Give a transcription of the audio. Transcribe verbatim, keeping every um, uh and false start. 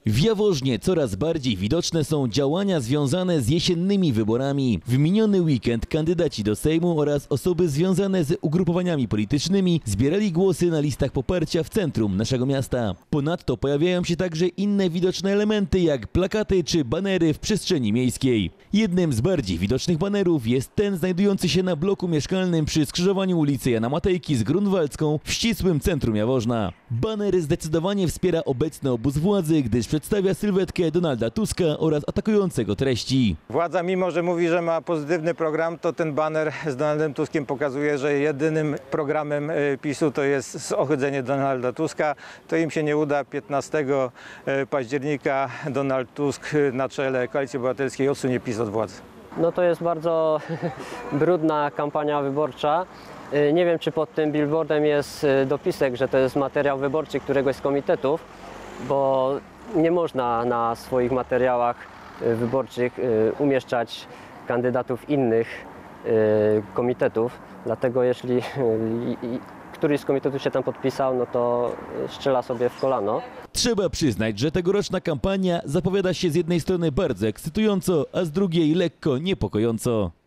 W Jaworznie coraz bardziej widoczne są działania związane z jesiennymi wyborami. W miniony weekend kandydaci do Sejmu oraz osoby związane z ugrupowaniami politycznymi zbierali głosy na listach poparcia w centrum naszego miasta. Ponadto pojawiają się także inne widoczne elementy jak plakaty czy banery w przestrzeni miejskiej. Jednym z bardziej widocznych banerów jest ten znajdujący się na bloku mieszkalnym przy skrzyżowaniu ulicy Jana Matejki z Grunwaldzką w ścisłym centrum Jaworzna. Baner zdecydowanie wspiera obecny obóz władzy, gdyż przedstawia sylwetkę Donalda Tuska oraz atakującego treści. Władza, mimo że mówi, że ma pozytywny program, to ten baner z Donaldem Tuskiem pokazuje, że jedynym programem PiSu to jest ohydzenie Donalda Tuska. To im się nie uda. piętnastego października Donald Tusk na czele Koalicji Obywatelskiej odsunie PiS od władzy. No to jest bardzo brudna kampania wyborcza. Nie wiem, czy pod tym billboardem jest dopisek, że to jest materiał wyborczy któregoś z komitetów, bo nie można na swoich materiałach wyborczych umieszczać kandydatów innych komitetów. Dlatego jeśli któryś z komitetów się tam podpisał, no to strzela sobie w kolano. Trzeba przyznać, że tegoroczna kampania zapowiada się z jednej strony bardzo ekscytująco, a z drugiej lekko niepokojąco.